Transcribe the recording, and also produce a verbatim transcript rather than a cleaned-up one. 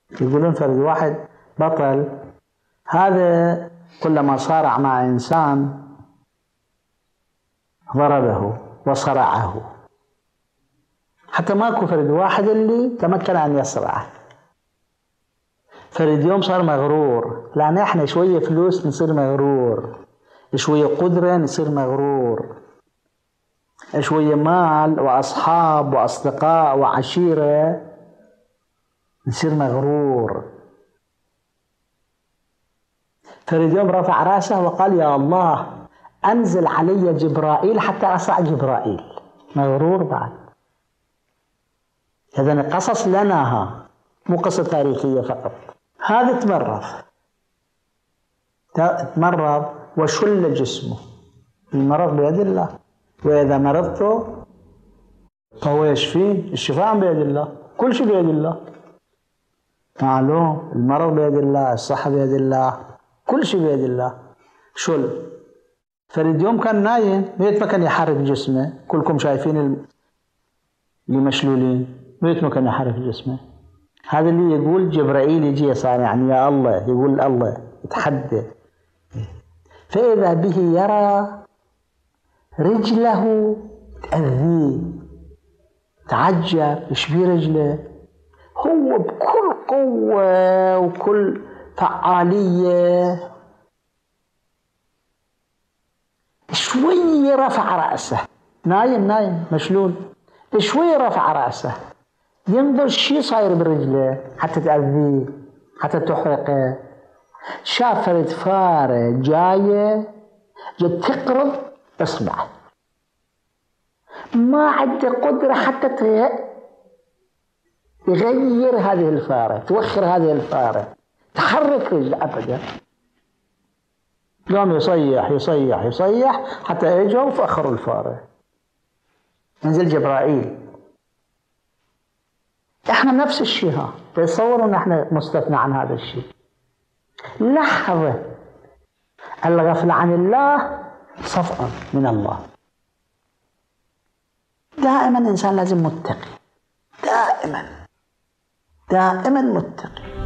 يقولون فرد واحد بطل هذا كلما صارع مع إنسان ضربه وصرعه، حتى ماكو فرد واحد اللي تمكن أن يصرعه. فرد يوم صار مغرور، لأن إحنا شوية فلوس نصير مغرور، شوية قدرة نصير مغرور، شوية مال وأصحاب وأصدقاء وعشيرة نصير مغرور. فرد يوم رفع رأسه وقال يا الله أنزل علي جبرائيل حتى أصرع جبرائيل. مغرور بعد. هذا قصص لنا، ها مو قصة تاريخية فقط. هذا تمرض تمرض وشل جسمه. المرض بيد الله، وإذا مرضت فهو يشفيه. الشفاء بيد الله، كل شيء بيد الله. معلوم المرض بيد الله، الصحة بيد الله، كل شيء بيد الله. شل. فرد يوم كان نايم بيت ما كان يحرك جسمه. كلكم شايفين اللي مشلولين بيت ما كان يحرك جسمه. هذا اللي يقول جبرائيل يجي صار يعني يا الله، يقول الله يتحدى. فإذا به يرى رجله تأذيه، تعجب ايش بيه رجله. هو بكل قوة وكل فعالية شوي رفع رأسه، نايم نايم مشلول، شوي رفع رأسه ينظر شي صاير برجله حتى تأذيه حتى تحرقه. شاف فرد فارة جاية جت تقرض إصبعه، ما عنده قدرة حتى يغير هذه الفارة، توخر هذه الفارة، تحرك رجله أبدا. قام يصيح يصيح يصيح حتى اجوا فأخروا الفارة. نزل جبرائيل. احنا نفس الشيء، ها تصوروا ان احنا مستثنى عن هذا الشيء. لحظة الغفلة عن الله صفأ من الله. دائما الإنسان لازم متقي، دائما دائما متقي.